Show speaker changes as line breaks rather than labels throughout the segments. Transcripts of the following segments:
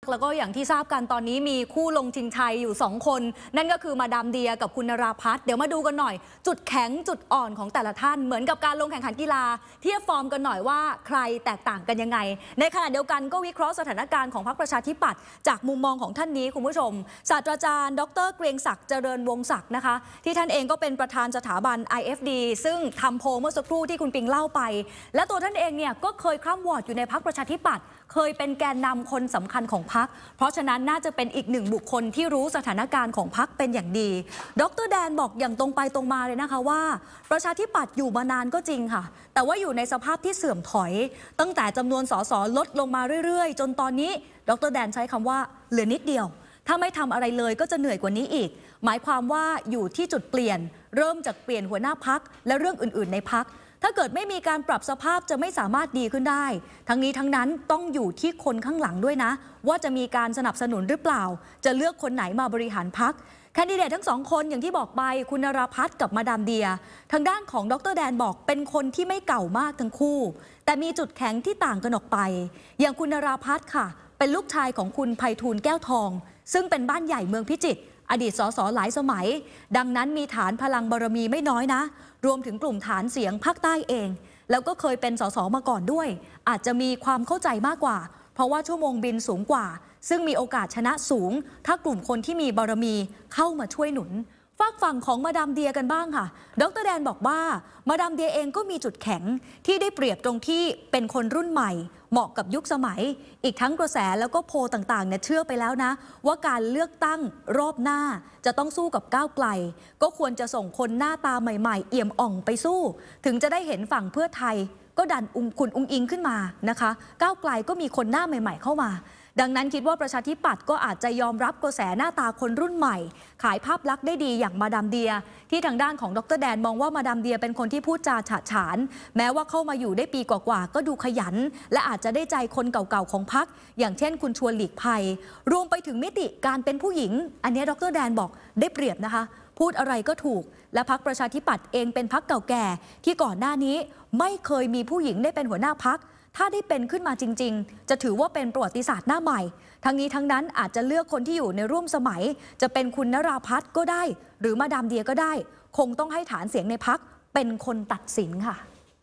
แล้วก็อย่างที่ทราบกันตอนนี้มีคู่ลงชิงชัยอยู่2คนนั่นก็คือมาดามเดียกับคุณนราพัฒน์เดี๋ยวมาดูกันหน่อยจุดแข็งจุดอ่อนของแต่ละท่านเหมือนกับการลงแข่งขันกีฬาเทียบฟอร์มกันหน่อยว่าใครแตกต่างกันยังไงในขณะเดียวกันก็วิเคราะห์สถานการณ์ของพรรคประชาธิปัตย์จากมุมมองของท่านนี้คุณผู้ชมศาสตราจารย์ดร.เกรียงศักดิ์เจริญวงศ์ศักดิ์นะคะที่ท่านเองก็เป็นประธานสถาบัน IFD ซึ่งทำโพลเมื่อสักครู่ที่คุณปิงเล่าไปและตัวท่านเองเนี่ยก็เคยคร่ำวอร์ดอยู่ในพรรคประชาธิปัตย์เคยเป็นแกนนำคนสำคัญของพรรคเพราะฉะนั้นน่าจะเป็นอีกหนึ่งบุคคลที่รู้สถานการณ์ของพรรคเป็นอย่างดีดร.แดนบอกอย่างตรงไปตรงมาเลยนะคะว่าประชาธิปัตย์อยู่มานานก็จริงค่ะแต่ว่าอยู่ในสภาพที่เสื่อมถอยตั้งแต่จำนวนสสลดลงมาเรื่อยๆจนตอนนี้ดร.แดนใช้คำว่าเหลือนิดเดียวถ้าไม่ทำอะไรเลยก็จะเหนื่อยกว่านี้อีกหมายความว่าอยู่ที่จุดเปลี่ยนเริ่มจากเปลี่ยนหัวหน้าพรรคและเรื่องอื่นๆในพรรคถ้าเกิดไม่มีการปรับสภาพจะไม่สามารถดีขึ้นได้ทั้งนี้ทั้งนั้นต้องอยู่ที่คนข้างหลังด้วยนะว่าจะมีการสนับสนุนหรือเปล่าจะเลือกคนไหนมาบริหารพรรคแคนดิเดตทั้ง2คนอย่างที่บอกไปคุณนราพัฒน์กับมาดามเดียทางด้านของดร.แดนบอกเป็นคนที่ไม่เก่ามากทั้งคู่แต่มีจุดแข็งที่ต่างกันออกไปอย่างคุณนราพัฒน์ค่ะเป็นลูกชายของคุณไพฑูรย์แก้วทองซึ่งเป็นบ้านใหญ่เมืองพิจิตรอดีตสสหลายสมัยดังนั้นมีฐานพลังบารมีไม่น้อยนะรวมถึงกลุ่มฐานเสียงภาคใต้เองแล้วก็เคยเป็นสสมาก่อนด้วยอาจจะมีความเข้าใจมากกว่าเพราะว่าชั่วโมงบินสูงกว่าซึ่งมีโอกาสชนะสูงถ้ากลุ่มคนที่มีบารมีเข้ามาช่วยหนุนฝากฝั่งของมาดามเดียกันบ้างค่ะดร.แดนบอกว่ามาดามเดียเองก็มีจุดแข็งที่ได้เปรียบตรงที่เป็นคนรุ่นใหม่เหมาะกับยุคสมัยอีกทั้งกระแสแล้วก็โพลต่างๆเนี่ยเชื่อไปแล้วนะว่าการเลือกตั้งรอบหน้าจะต้องสู้กับก้าวไกลก็ควรจะส่งคนหน้าตาใหม่ๆเอี่ยมอ่องไปสู้ถึงจะได้เห็นฝั่งเพื่อไทยก็ดันคุณอุ้งอิงขึ้นมานะคะก้าวไกลก็มีคนหน้าใหม่ๆเข้ามาดังนั้นคิดว่าประชาธิปัตย์ก็อาจจะยอมรับกระแสหน้าตาคนรุ่นใหม่ขายภาพลักษณ์ได้ดีอย่างมาดามเดียที่ทางด้านของดร.แดนมองว่ามาดามเดียเป็นคนที่พูดจาฉะฉานแม้ว่าเข้ามาอยู่ได้ปีกว่าๆก็ดูขยันและอาจจะได้ใจคนเก่าๆของพรรคอย่างเช่นคุณชวนหลีกภัยรวมไปถึงมิติการเป็นผู้หญิงอันนี้ดร.แดนบอกได้เปรียบนะคะพูดอะไรก็ถูกและพรรคประชาธิปัตย์เองเป็นพรรคเก่าแก่ที่ก่อนหน้านี้ไม่เคยมีผู้หญิงได้เป็นหัวหน้าพรรคถ้าได้เป็นขึ้นมาจริงๆจะถือว่าเป็นประวัติศาสตร์หน้าใหม่ทั้งนี้ทั้งนั้นอาจจะเลือกคนที่อยู่ในร่วมสมัยจะเป็นคุณนราพัฒน์ก็ได้หรือมาดามเดียก็ได้คงต้องให้ฐานเสียงในพรรคเป็นคนตัดสินค่ะ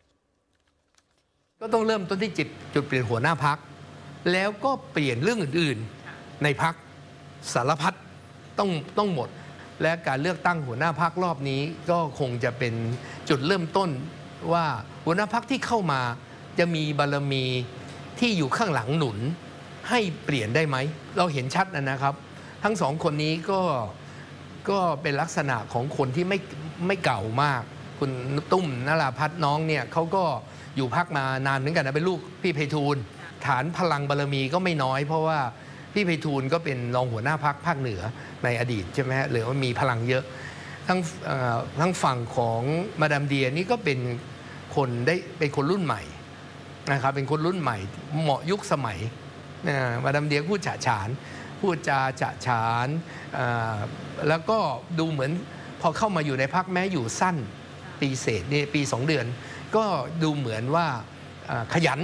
ก็ต้องเริ่มต้นที่จุดเปลี่ยนหัวหน้าพรรคแล้วก็เปลี่ยนเรื่องอื่นๆในพรรคสารพัดต้องหมดและการเลือกตั้งหัวหน้าพรรครอบนี้ก็คงจะเป็นจุดเริ่มต้นว่าหัวหน้าพรรคที่เข้ามาจะมีบารมีที่อยู่ข้างหลังหนุนให้เปลี่ยนได้ไหมเราเห็นชัดนะครับทั้งสองคนนี้ก็เป็นลักษณะของคนที่ไม่เก่ามากคุณตุ้มนราพัฒน์น้องเนี่ยเขาก็อยู่พรรคมานานเหมือนกันนะเป็นลูกพี่ไพฑูรย์ฐานพลังบารมีก็ไม่น้อยเพราะว่าพี่ไพฑูรย์ก็เป็นรองหัวหน้าพรรคภาคเหนือในอดีตใช่ไหมฮะหรือว่ามีพลังเยอะทั้งฝั่งของมาดามเดียนี่ก็เป็นคนรุ่นใหม่นะครับเป็นคนรุ่นใหม่เหมาะยุคสมัยมาดามเดียพูดฉะฉานพูดจาฉะฉานแล้วก็ดูเหมือนพอเข้ามาอยู่ในพรรคแม้อยู่สั้นปีเศษนี่ปี2 เดือนก็ดูเหมือนว่าขยัน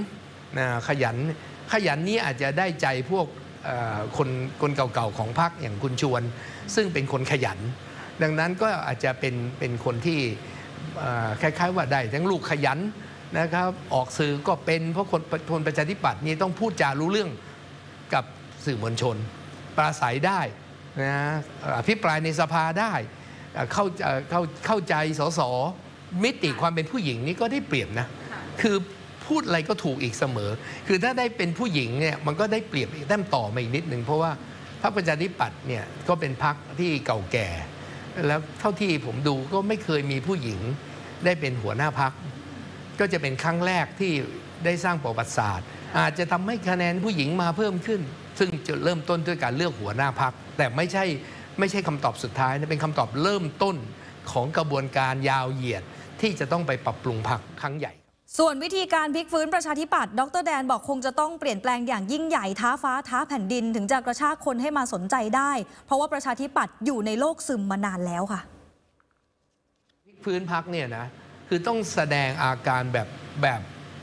นี้อาจจะได้ใจพวกคนเก่าๆของพรรคอย่างคุณชวนซึ่งเป็นคนขยันดังนั้นก็อาจจะเป็นคนที่คล้ายๆว่าได้ทั้งลูกขยันนะครับออกสื่อก็เป็นเพราะคนประชาธิปัตย์นี่ต้องพูดจารู้เรื่องกับสื่อมวลชนปราศัยได้นะอภิปรายในสภาได้เข้าใจสสมิติความเป็นผู้หญิงนี่ก็ได้เปรียบนะคือพูดอะไรก็ถูกอีกเสมอคือถ้าได้เป็นผู้หญิงเนี่ยมันก็ได้เปรียบอีกแต้มต่อมาอีกนิดนึงเพราะว่าพรรคประชาธิปัตย์เนี่ยก็เป็นพรรคที่เก่าแก่แล้วเท่าที่ผมดูก็ไม่เคยมีผู้หญิงได้เป็นหัวหน้าพรรคก็จะเป็นครั้งแรกที่ได้สร้างประวัติศาสตร์อาจจะทำให้คะแนนผู้หญิงมาเพิ่มขึ้นซึ่งจะเริ่มต้นด้วยการเลือกหัวหน้าพรรคแต่ไม่ใช่คำตอบสุดท้ายนะเป็นคำตอบเริ่มต้นของกระบวนการยาวเหยียดที่จะต้องไปปรับปรุงพรรคครั้งใหญ่
ส่วนวิธีการพลิกฟื้นประชาธิปัตย์ดร.แดนบอกคงจะต้องเปลี่ยนแปลงอย่างยิ่งใหญ่ท้าฟ้าท้าแผ่นดินถึงจะกระชากคนให้มาสนใจได้เพราะว่าประชาธิปัตย์อยู่ในโลกซึมมานานแล้วค่ะ
พลิกฟื้นพรรคเนี่ยนะคือต้องแสดงอาการแบบ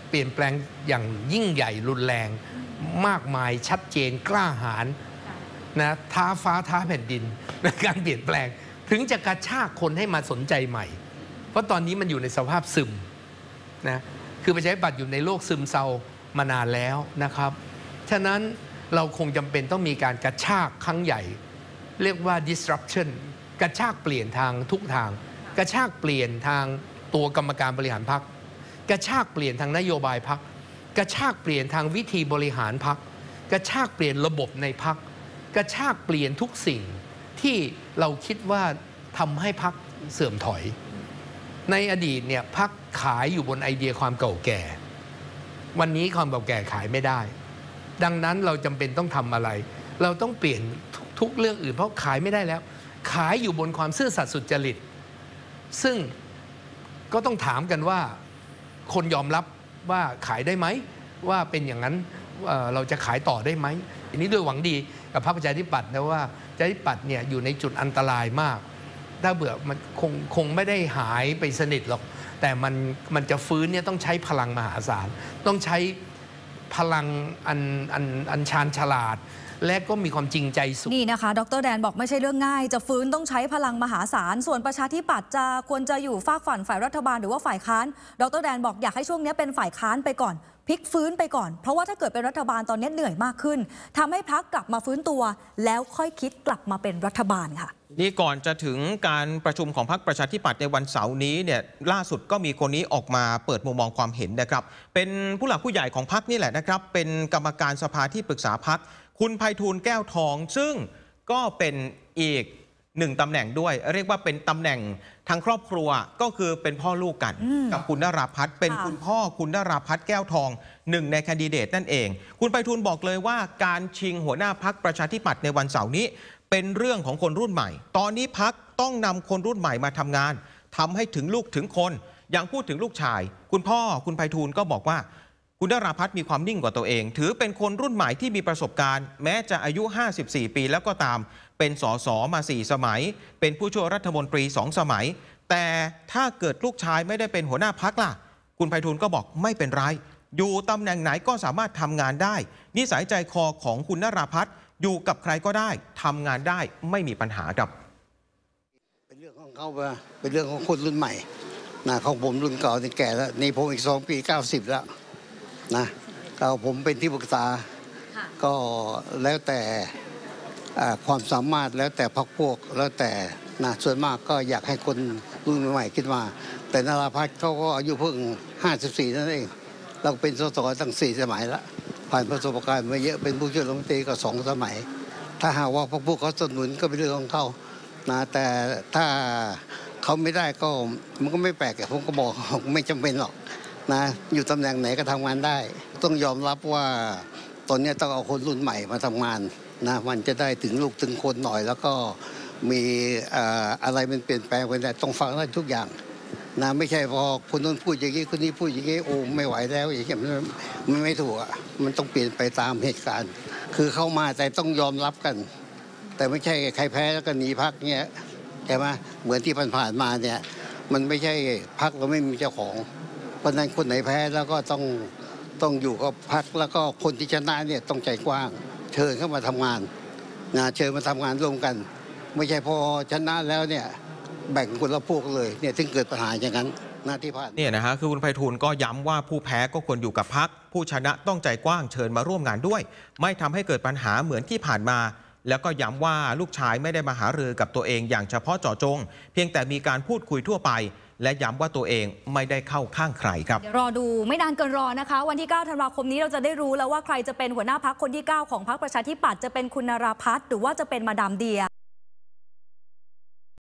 เปลี่ยนแปลงอย่างยิ่งใหญ่รุนแรงมากมายชัดเจนกล้าหาญนะท้าฟ้าท้าแผ่นดินในการเปลี่ยนแปลงถึงจะกระชากคนให้มาสนใจใหม่เพราะตอนนี้มันอยู่ในสภาพซึมนะคือประชาธิปัตย์อยู่ในโลกซึมเศร้ามานานแล้วนะครับฉะนั้นเราคงจำเป็นต้องมีการกระชากครั้งใหญ่เรียกว่า disruption กระชากเปลี่ยนทางทุกทางกระชากเปลี่ยนทางตัวกรรมการบริหารพรรคกระชากเปลี่ยนทางนโยบายพรรคกระชากเปลี่ยนทางวิธีบริหารพรรคกระชากเปลี่ยนระบบในพรรคกระชากเปลี่ยนทุกสิ่งที่เราคิดว่าทำให้พรรคเสื่อมถอยในอดีตเนี่ยพรรคขายอยู่บนไอเดียความเก่าแก่วันนี้ความเก่าแก่ขายไม่ได้ดังนั้นเราจำเป็นต้องทำอะไรเราต้องเปลี่ยนทุกเรื่องอื่นเพราะขายไม่ได้แล้วขายอยู่บนความซื่อสัตย์สุจริตซึ่งก็ต้องถามกันว่าคนยอมรับว่าขายได้ไหมว่าเป็นอย่างนั้นเราจะขายต่อได้ไหมอันนี้ด้วยหวังดีกับพรรคประชาธิปัตย์นะว่าประชาธิปัตย์เนี่ยอยู่ในจุดอันตรายมากถ้าเบื่อมันคงไม่ได้หายไปสนิทหรอกแต่มันจะฟื้นเนี่ยต้องใช้พลังมหาศาลต้องใช้พลังอันชาญฉลาดและก็มีความจริงใจสูง
นี่นะคะดร.แดนบอกไม่ใช่เรื่องง่ายจะฟื้นต้องใช้พลังมหาศาลส่วนประชาธิปัตย์จะควรจะอยู่ฝากฝั่งฝ่ายรัฐบาลหรือว่าฝ่ายค้านดร.แดนบอกอยากให้ช่วงนี้เป็นฝ่ายค้านไปก่อนพลิกฟื้นไปก่อนเพราะว่าถ้าเกิดเป็นรัฐบาลตอนนี้เหนื่อยมากขึ้นทำให้พรรคกลับมาฟื้นตัวแล้วค่อยคิดกลับมาเป็นรัฐบาลค่ะ
นี่ก่อนจะถึงการประชุมของพรรคประชาธิปัตย์ในวันเสาร์นี้เนี่ยล่าสุดก็มีคนนี้ออกมาเปิดมุมมองความเห็นนะครับเป็นผู้หลักผู้ใหญ่ของพรรคนี่แหละนะครับเป็นกรรมการสภาที่ปรึกษาพรรคคุณไพฑูรย์แก้วทองซึ่งก็เป็นอีกหนึ่งตำแหน่งด้วยเรียกว่าเป็นตำแหน่งทางครอบครัวก็คือเป็นพ่อลูกกันกับคุณนราพัฒน์เป็นคุณพ่อคุณนราพัฒน์แก้วทองหนึ่งในแคนดิเดตนั่นเองคุณไพฑูรย์บอกเลยว่าการชิงหัวหน้าพรรคประชาธิปัตย์ในวันเสาร์นี้เป็นเรื่องของคนรุ่นใหม่ตอนนี้พรรคต้องนำคนรุ่นใหม่มาทำงานทำให้ถึงลูกถึงคนอย่างพูดถึงลูกชายคุณพ่อคุณไพฑูรย์ก็บอกว่าคุณนราพัฒน์มีความนิ่งกว่าตัวเองถือเป็นคนรุ่นใหม่ที่มีประสบการณ์แม้จะอายุ54ปีแล้วก็ตามเป็นสสมา4สมัยเป็นผู้ช่วยรัฐมนตรี2สมัยแต่ถ้าเกิดลูกชายไม่ได้เป็นหัวหน้าพรรคล่ะคุณไพฑูรย์ก็บอกไม่เป็นไรอยู่ตำแหน่งไหนก็สามารถทำงานได้นิสัยใจคอของคุณนราพัฒน์อยู่กับใครก็ได้ทำงานได้ไม่มีปัญหาครับ
เป็นเรื่องของเขาเป็นเรื่องของคนรุ่นใหม่นะของผมรุ่นเก่านี่แก่แล้วนี่ผมอีก2 ปี 90แล้วนะก็ผมเป็นที่ปรึกษาก็แล้วแต่ความสามารถแล้วแต่พรรคพวกแล้วแต่นะส่วนมากก็อยากให้คนรุ่นใหม่คิดว่าแต่นราพัฒน์เขาก็อายุเพิ่ง54นั่นเองเราเป็นสสตั้ง4สมัยแล้วผ่านประสบการณ์มาเยอะเป็นผู้ช่วยรัฐมนตรีก็2สมัยถ้าหากว่าพรรคพวกเขาสนับสนุนก็เป็นเรื่องของเขานะแต่ถ้าเขาไม่ได้ก็มันก็ไม่แปลกผมก็บอกไม่จำเป็นหรอกนะอยู่ตำแหน่งไหนก็ทำงานได้ต้องยอมรับว่าตอนนี้ต้องเอาคนรุ่นใหม่มาทำงานนะมันจะได้ถึงลูกถึงคนหน่อยแล้วก็มีอะไรมันเปลี่ยนแปลงไปได้ต้องฟังได้ทุกอย่างนะไม่ใช่พอคนนู้นพูดอย่างนี้คนนี้พูดอย่างนี้โอ้ไม่ไหวแล้วอย่างเงี้ยมันไม่ถูกมันต้องเปลี่ยนไปตามเหตุการณ์คือเข้ามาแต่ต้องยอมรับกันแต่ไม่ใช่ใครแพ้แล้วก็หนีพรรคเงี้ยใช่ไหมเหมือนที่ผ่านมาเนี่ยมันไม่ใช่พรรคเราไม่มีเจ้าของเพราะนั้นคนไหนแพ้แล้วก็ต้องอยู่กับพรรคแล้วก็คนที่ชนะเนี่ยต้องใจกว้างเชิญเข้ามาทำงานเชิญมาทำงานร่วมกันไม่ใช่พอชนะแล้วเนี่ยแบ่งคนละพวกเลยเนี่ยถึงเกิดปัญหาอย่างนั้นที่ผ่าน
เนี่ยนะฮะคือคุณไพฑูรย์ก็ย้ำว่าผู้แพ้ก็ควรอยู่กับพรรคผู้ชนะต้องใจกว้างเชิญมาร่วมงานด้วยไม่ทำให้เกิดปัญหาเหมือนที่ผ่านมาแล้วก็ย้ำว่าลูกชายไม่ได้มาหารือกับตัวเองอย่างเฉพาะเจาะจงเพียงแต่มีการพูดคุยทั่วไปและย้ำว่าตัวเองไม่ได้เข้าข้างใครครับ
เดี๋ยวรอดูไม่นานเกินรอนะคะวันที่9ธันวาคมนี้เราจะได้รู้แล้วว่าใครจะเป็นหัวหน้าพรรคคนที่9ของพรรคประชาธิปัตย์จะเป็นคุณนราพัฒน์หรือว่าจะเป็นมาดามเดีย